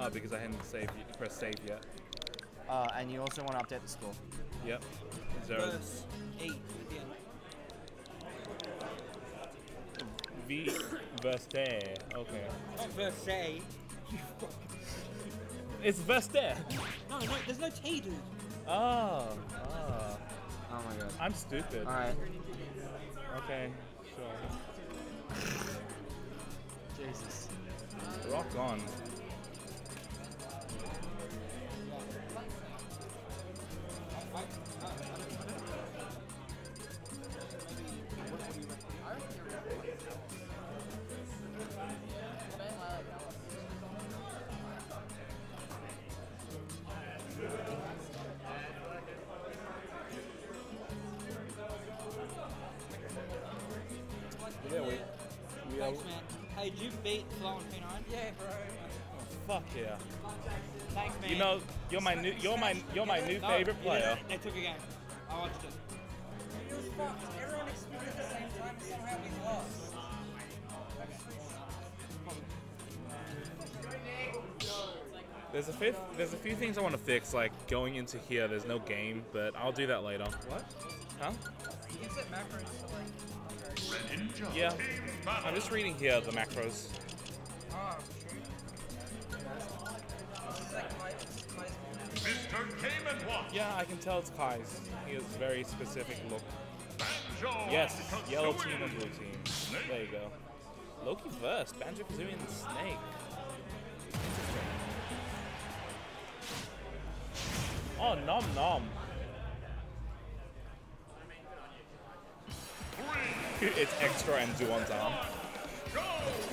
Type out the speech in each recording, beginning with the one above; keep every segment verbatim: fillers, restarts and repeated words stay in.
Oh, because I hadn't saved, pressed save yet. Uh, and you also want to update the score. Yep. Zero. Verse E at the end. V verse there. Okay. Not verse A. It's verse there. No, no, there's no T, dude. Oh. Oh. Oh my god. I'm stupid. Alright. Okay. Sure. Jesus. Rock on. Yeah, we. we Thanks, are, man. Hey, did you beat Flow and P nine? Yeah, bro. fuck yeah. Thanks, man. You know, you're my new, you're my, you're my new No, favorite you player. didn't. They took a game. I watched it. It was fucked. Everyone exploded at the same time and somehow we lost. There's a fifth, there's a few things I want to fix, like going into here. There's no game, but I'll do that later. What? Huh? You can set macros to like. Yeah. I'm just reading here the macros. Oh, true. This is like my, my Mister Cayman Watch. Yeah, I can tell it's Kai's. He has very specific look. Banjo Yes, and yellow Kazooie. team and blue team. There you go. Loki first, Banjo Kazooie and Snake. Oh, nom nom. It's extra and Zuon's arm. Go!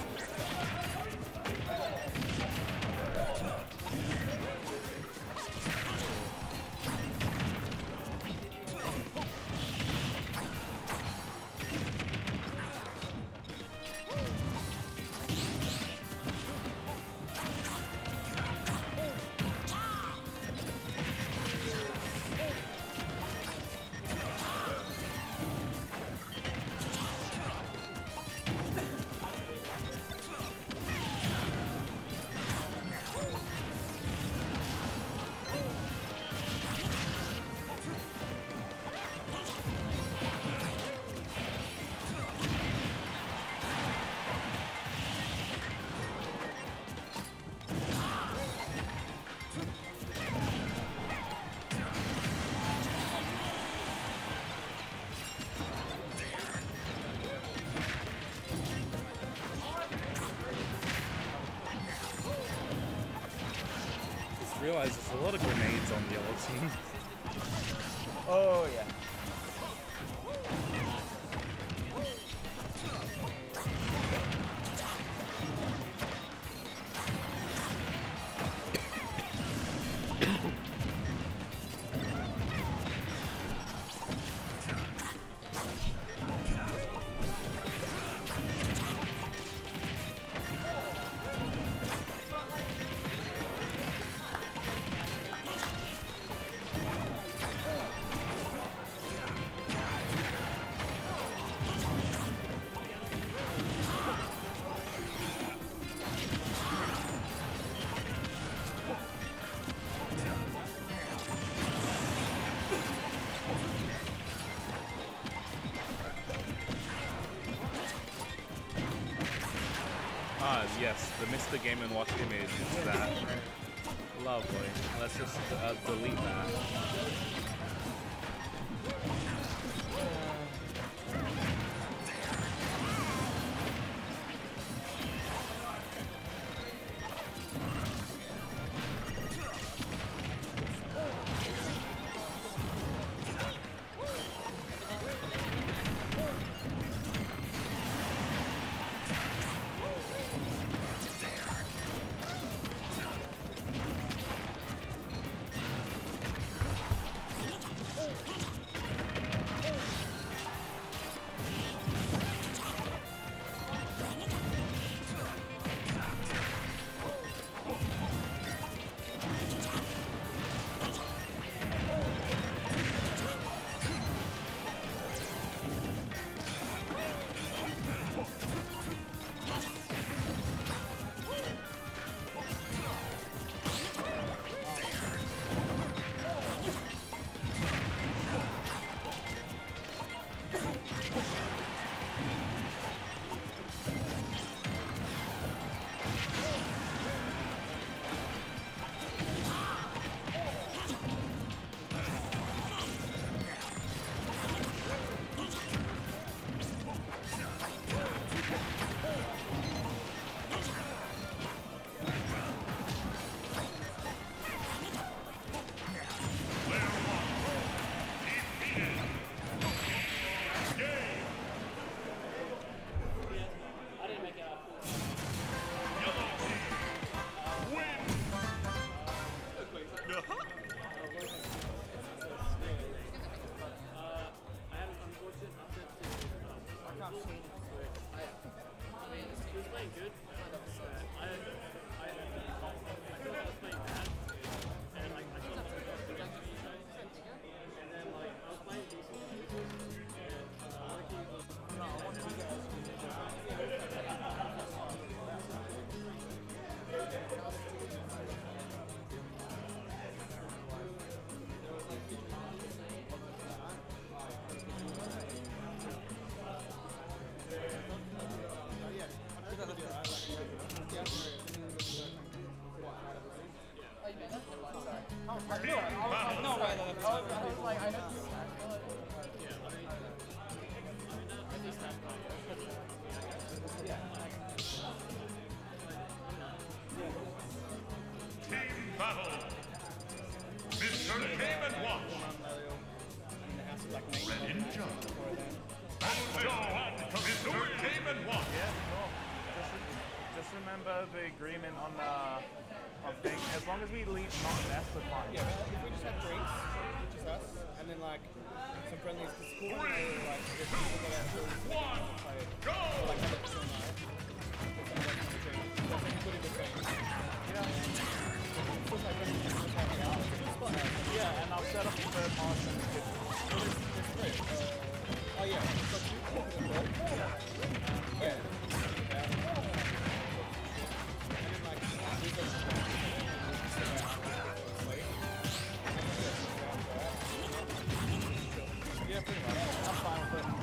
Just realized there's a lot of grenades on the yellow team. Oh yeah. Ah, yes, the Mister Game and Watch image is that. Lovely. Let's just uh, delete that. battle. Mister Game and Watch. Ready to jump. Banjo and Mister Game and Watch. Yeah, sure. Just, re just remember the agreement on the on thing. As long as we leave not less, we're fine. Yeah, well, if we just have drinks, just us, and then like some friendlies, because cool when they were like, there's people that actually One, play it. go! Or, like have it all night. There's some like some drinks. That's like a good good thing. Yeah. Feels like when you just like out, it's a good spot now. Yeah, and I'll set up a third marsh in the kitchen. Well, there's, there's three. Uh, oh yeah, it's got two people in there. Yeah. Yeah. And then like, we've got some Yeah, pretty much. I'm fine with it.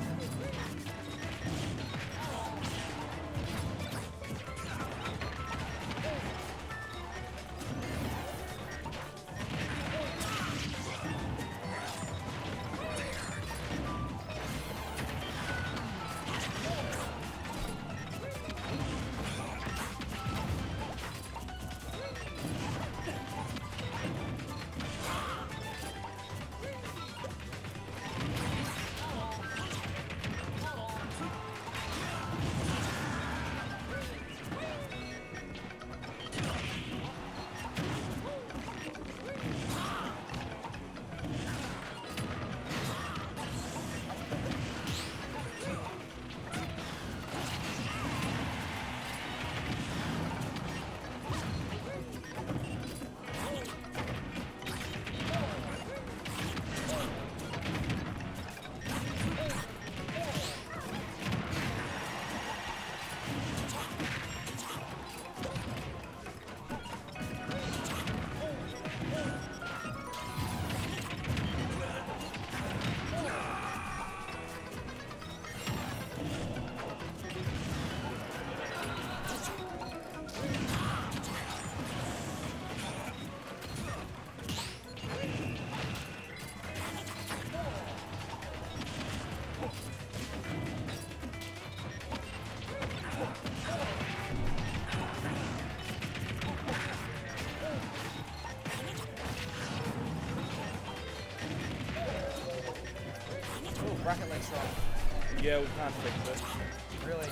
Bracket leg strong. Yeah, we can't fix it. Really?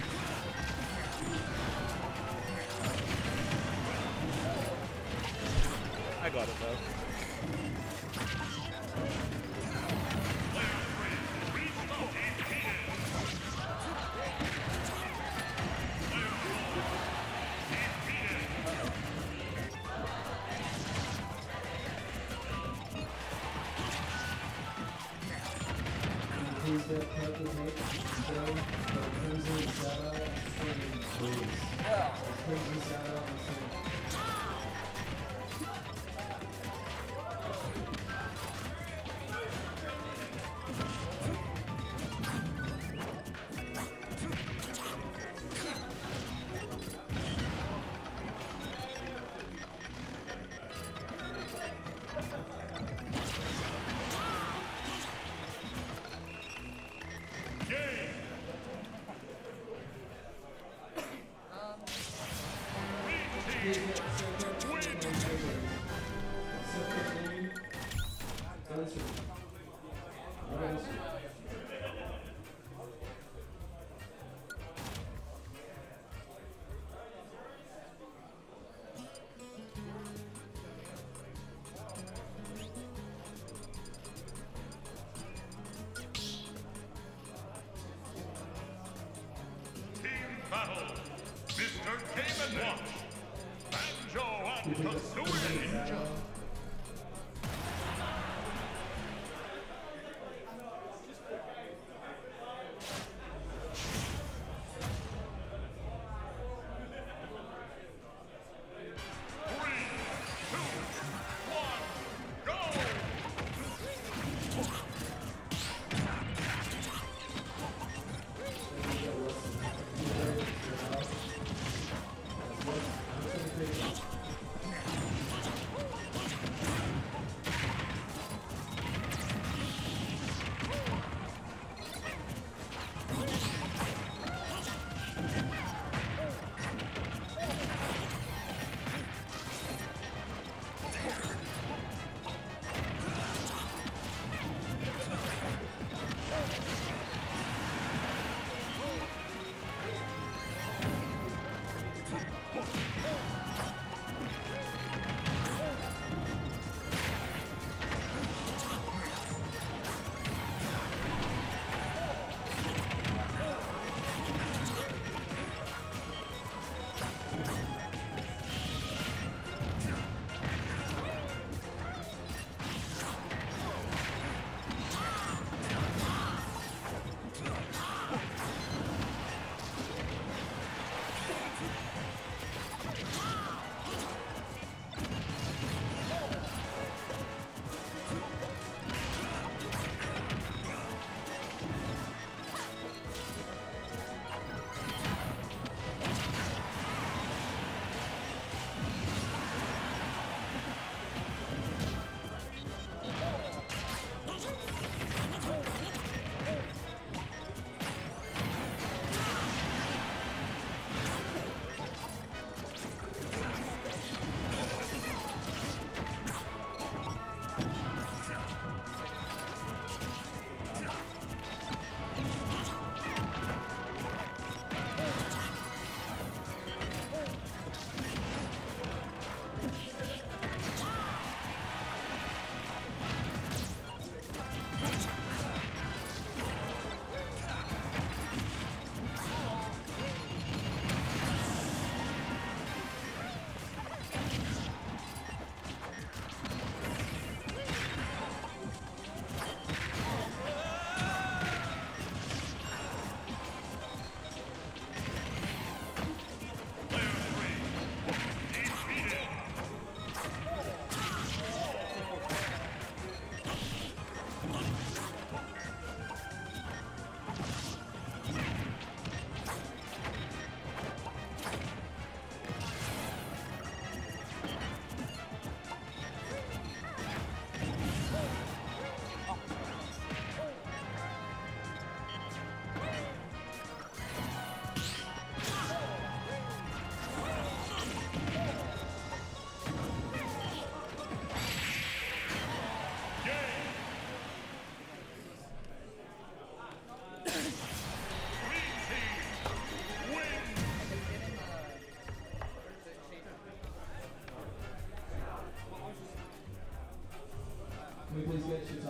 I got it though. Please get Purple Hate still for Crimson Shadow and please. Crimson Shadow and Battle. Mister Game and Watch. Banjo and Kazooie Ninja.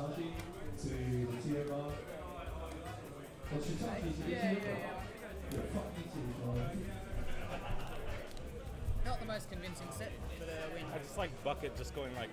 Shitachi to the tier bar. Well, Shitachi to the Yeah, tier yeah, bar. yeah. Yeah, fuck you too, Sean. Not the most convincing set for the win. I just like Bucket just going like.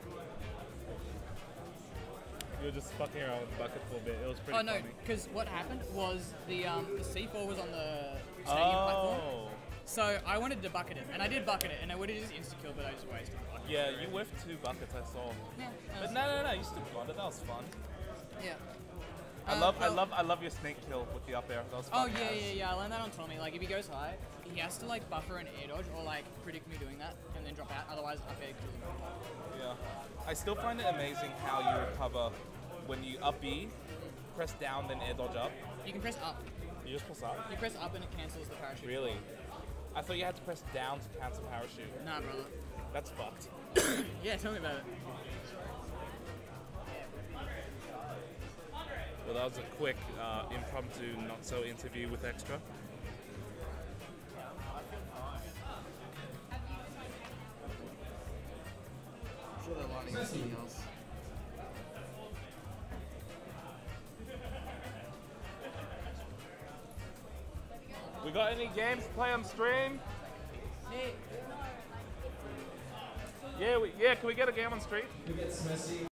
You were just fucking around with Bucket for a bit. It was pretty Oh no, funny. because what happened was the um, the C four was on the stadium platform. Oh. So I wanted to bucket it, and I did bucket it, and I would have just insta-killed, but I just wasted it. Yeah, you whiffed two buckets, I saw. Yeah. But no, no, no, you still got it. That was fun. Yeah. I Uh, love, I well- love, I love your snake kill with the up air. That was Oh fun. yeah, as. yeah, yeah. I learned that on Tommy. Like if he goes high, he has to like buffer an air dodge or like predict me doing that and then drop out. Otherwise, up air kills him. Yeah. I still find it amazing how you recover when you up B, press down, then air dodge up. You can press up. You just press up. You press up and it cancels the parachute. Really? I thought you had to press down to cancel parachute. Nah, brother. That's fucked. Yeah, tell me about it. Well, that was a quick uh, impromptu, not so interview with Extra. I'm sure they're lining up something else. We got any games to play on stream? Yeah, we, yeah. Can we get a game on stream? Who gets messy?